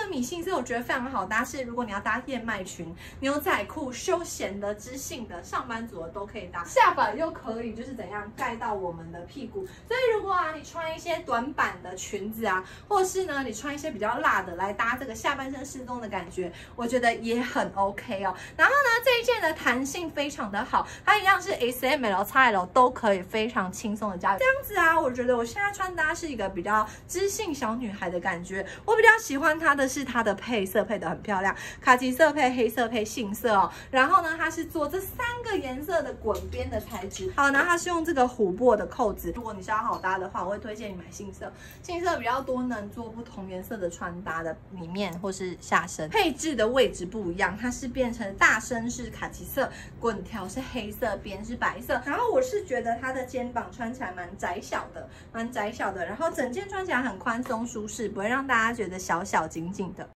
个米杏色我觉得非常好搭，是如果你要搭燕麦裙、牛仔裤、休闲的、知性的、上班族的都可以搭，下摆又可以就是怎样盖到我们的屁股。所以如果你穿一些短版的裙子啊，或是呢你穿一些比较辣的来搭这个下半身失踪的感觉，我觉得也很 OK 哦。然后呢，这一件的弹性非常的好，它一样是 S、M、L、XL 都可以非常轻松的加。这样子啊，我觉得我现在穿搭是一个比较知性小女孩的感觉。我比较喜欢它的是它的配色配得很漂亮，卡其色配黑色配杏色哦。然后呢，它是做这3个颜色的滚边的材质。好，然后它是用这个琥珀的扣子。如果你是要好搭的话，我会推荐你买杏色，杏色比较多，能做不同颜色的穿搭的里面或是下身。配置的位置不一样，它是变成大身是卡其色，滚条是黑色，边是白色。然后我是觉得它的肩膀穿起来蛮窄小的，然后整件穿起来很宽松舒适，不会让大家觉得小小紧紧的。